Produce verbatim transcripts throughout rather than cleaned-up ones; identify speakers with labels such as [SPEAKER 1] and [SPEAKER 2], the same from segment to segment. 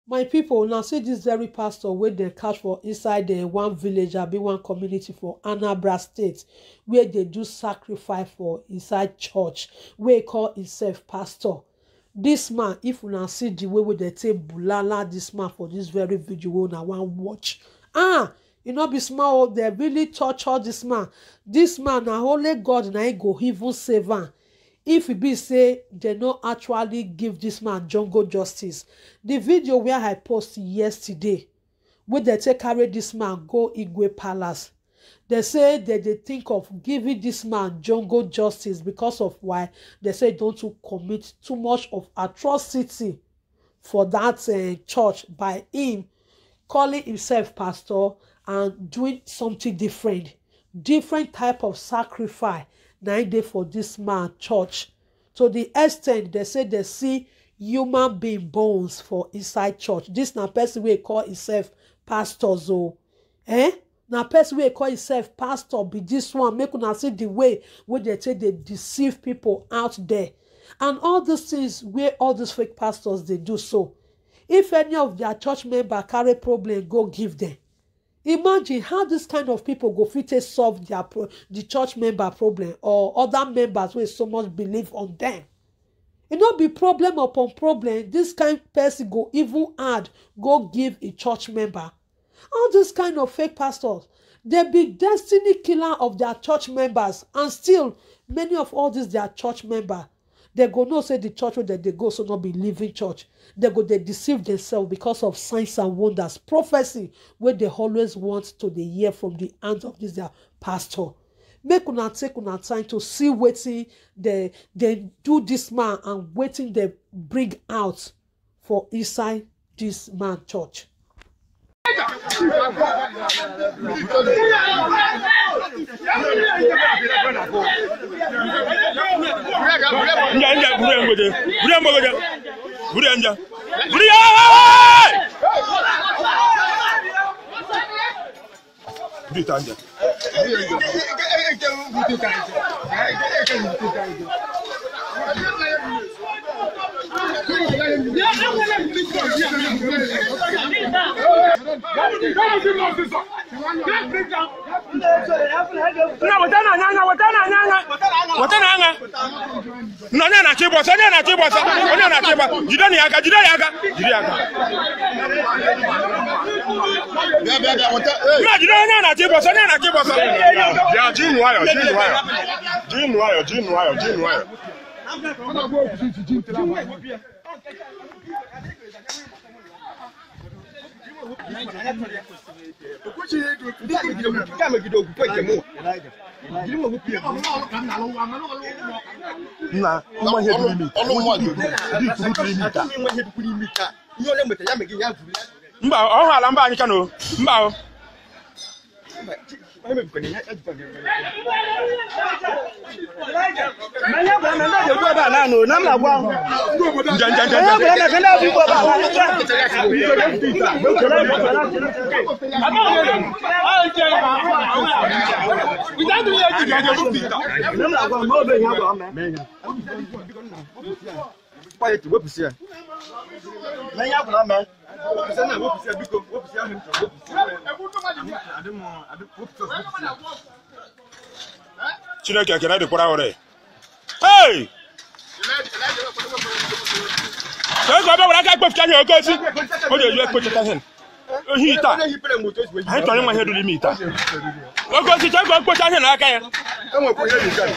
[SPEAKER 1] My people, now see this very pastor wey dem catch for inside the one village abi one community for Anambra State, where they do sacrifice for inside church, wey call himself pastor. This man, if una see the way wey they take bulala this man for this very video wey una wan watch, ah, e no be small. They really torture this man. This man na only God na him go even save am. If e be say dem no actually give this man jungle justice. The video where I post yesterday, wey dem take carry this man go Igwe Palace, they say that they think of giving this man jungle justice because of why they say don't to commit too much of atrocity for that uh, church by him calling himself pastor and doing something different, different type of sacrifice. Nine day for this man church, to the extent they say they see human being bones for inside church. This na person wey call himself pastor so eh na person wey call himself pastor be this one. Make una see the way wey they take they deceive people out there, and all these things where all these fake pastors they do. So if any of their church member carry problem, go give them. Imagine how this kind of people go fit to solve their pro the church member problem or other members wey so much believe on them. It not be problem upon problem. This kind of person go even add go give a church member. All this kind of fake pastors, they be destiny killer of their church members, and still many of all these their church members, they go no say the church where they go so not be living church. They go they deceive themselves because of signs and wonders, prophecy where they always want to they hear from the hands of this their pastor. Make una take una time to see waiting they they do this man and waiting they bring out for inside this man church.
[SPEAKER 2] Nja nja bure ngoje bure ngoje bure nja bure bure tanja na watana nyanya watana nyanya watana nyanya nanya na chibo sanya na chibo sanya na chibo jidani yaga jidani yaga jidani yaga bia bia bia wata na jidani na chibo sanya na chibo sanya ya jinu ayo jinu ayo jinu ayo jinu ayo jinu ayo na uma hedu limita mba o hala mba anyi kanu mba o manya bana na de go ba na no na ma gwa nja nja nja nja na kana bi go ba Chineke akena de kwara ore. Hey! Say go ba wala ka gbe fika ni ogosi. O de ye ko cheta hen. O hi ta. Ai to ni ma hedu limi ta. Ogosi che go gbo cha hen aka ya. Enwe ko heli ka.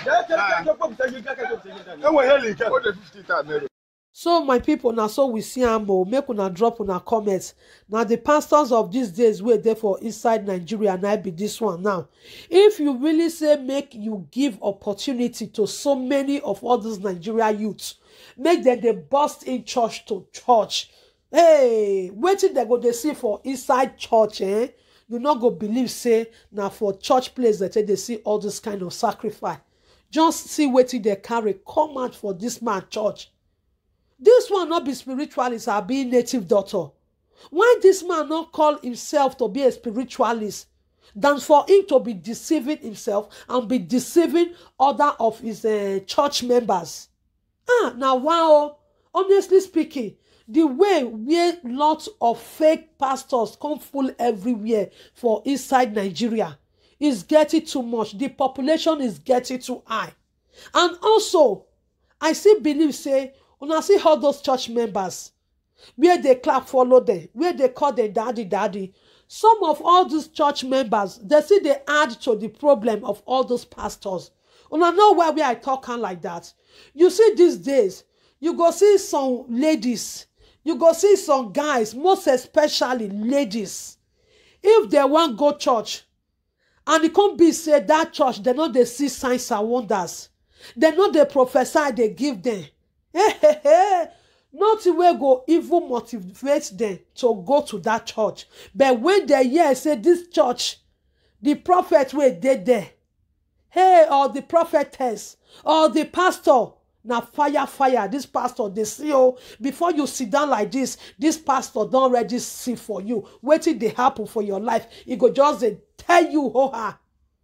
[SPEAKER 2] Enwe heli ka. O de fifty ta mero.
[SPEAKER 1] So my people, now so we see am o, make una drop una comments. Now the pastors of these days were there for inside Nigeria, and I be this one now. If you really say make you give opportunity to so many of all these Nigeria youths, make them they burst in church to church. Hey, waiting they go they see for inside church, eh? You not go believe say now for church place that they see all this kind of sacrifice. Just see waiting they carry come out for this man church. This one not be spiritualist or be native doctor. Why this man not call himself to be a spiritualist than for him to be deceiving himself and be deceiving other of his uh, church members? Ah, now wow, honestly speaking, the way where lots of fake pastors come full everywhere for inside Nigeria is getting too much. The population is getting too high. And also, I still believe, say, when I see all those church members, where they clap follow them, where they call them daddy, daddy, some of all these church members, they see they add to the problem of all those pastors. And I know why we are talking like that. You see these days, you go see some ladies, you go see some guys, most especially ladies. If they want go church, and it can't be said that church, they know they see signs and wonders. They know they prophesy, they give them. Hey, hey, hey. Nothing will go even motivate them to go to that church. But when they hear say this church, the prophet will they there. Hey, or the prophetess, or the pastor, now fire, fire, this pastor, they see, oh, before you sit down like this, this pastor don't already see for you. Wait till they happen for your life. It go just they tell you, oh, ha.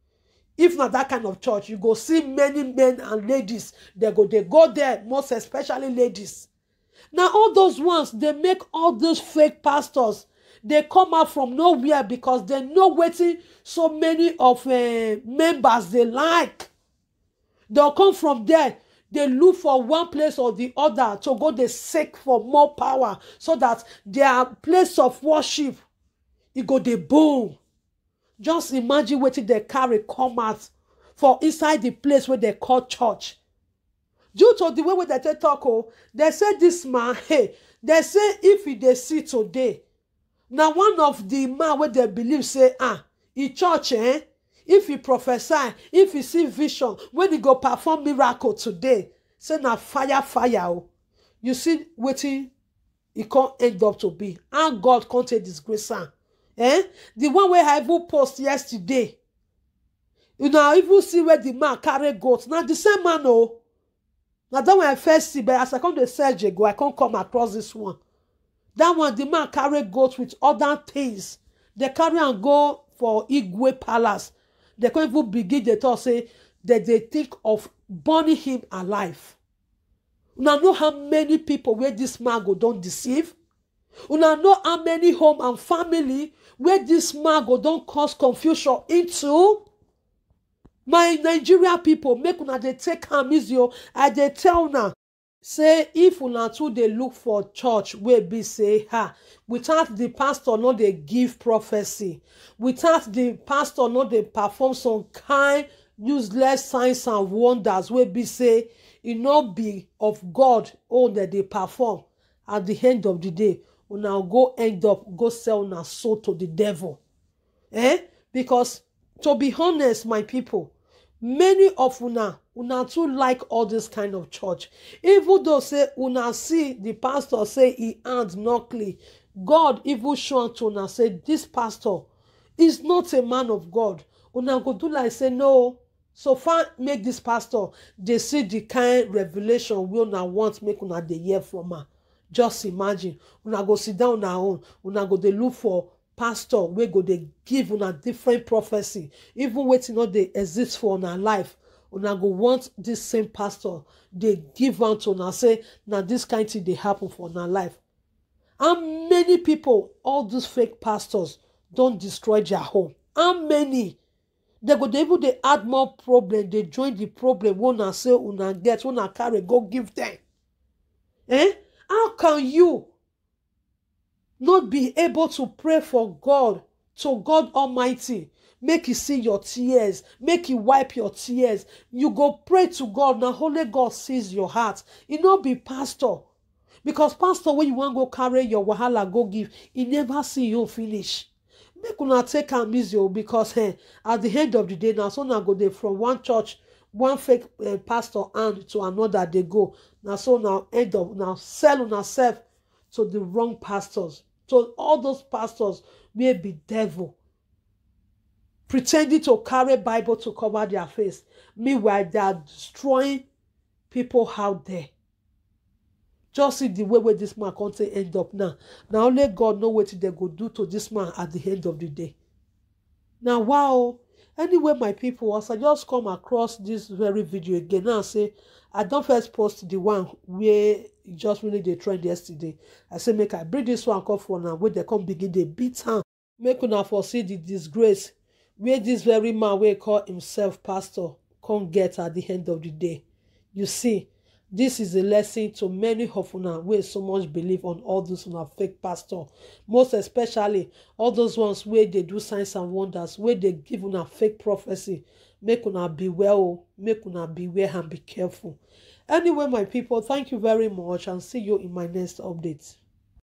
[SPEAKER 1] If not that kind of church, you go see many men and ladies. They go, they go there, most especially ladies. Now, all those ones, they make all those fake pastors. They come out from nowhere because they know waiting so many of uh, members they like. They'll come from there. They look for one place or the other to go they seek for more power so that their place of worship, it go they boom. Just imagine waiting they carry come out for inside the place where they call church. Due to the way where they talk, oh, they say this man, hey, they say if he they see today, now one of the man where they believe say, ah, in church, eh, if he prophesy, if he see vision, when he go perform miracle today, say now fire, fire, oh. You see waiting, it can't end up to be. And God can't take disgrace. Eh? The one where I even post yesterday, you know, even see where the man carry goats. Now the same man, oh. Now that one I first see, but as I come to Serge go, I can't come across this one. That one, the man carry goats with other things. They carry and go for Igwe Palace. They can't even begin to talk, say that they think of burning him alive. Una know how many people where this man go don't deceive. Una know how many home and family where this man go don't cause confusion into. My Nigeria people, make una they take am easy. I they tell una, say if una too they look for church where be say ha, without the pastor not they give prophecy, without the pastor not they perform some kind useless signs and wonders where be say it not be of God all that they perform. At the end of the day, una go end up go sell una soul to the devil, eh? Because to be honest, my people, many of una, una too like all this kind of church. Even though say una see the pastor say he hand not clean, God even show to una say this pastor is not a man of God. Una go do like say no. So far make this pastor they see the kind revelation we una want make una dey hear from her. Just imagine una go sit down on her own. Una go dey look for pastor wey go dey give una different prophecy, even wetin no dey exist for una life. Una go want this same pastor dey give am to una say na this kind thing dey happen for una life. And many people, all these fake pastors, don't destroy their home. How many? They go dey even dey add more problem. They join the problem. Una say una get, una carry go give them. Eh? How can you not be able to pray for God, to God Almighty, make you see your tears, make you wipe your tears? You go pray to God, now only God sees your heart. It not be pastor. Because pastor, when you want to go carry your wahala, go give, he never see you finish. Make una take am easy, because eh, at the end of the day, now so now go there from one church, one fake uh, pastor and to another they go. Now so now end up now sell on yourself to the wrong pastors. So all those pastors may be devil, pretending to carry Bible to cover their face. Meanwhile, they are destroying people out there. Just see the way where this man can't end up now. Now only God know what they go do to this man at the end of the day. Now, wow, Anyway, my people, as I just come across this very video again, now say I don't first post the one where just really they trend yesterday. I say make I bring this one come for now, where they come begin they beat her. Make una foresee the disgrace where this very man wey call himself pastor can't get at the end of the day. You see, this is a lesson to many of una wey so much believe on all those una fake pastor, most especially all those ones where they do signs and wonders, where they give una fake prophecy. Make una beware, oh, make una beware and be careful. Anyway, my people, thank you very much and see you in my next update.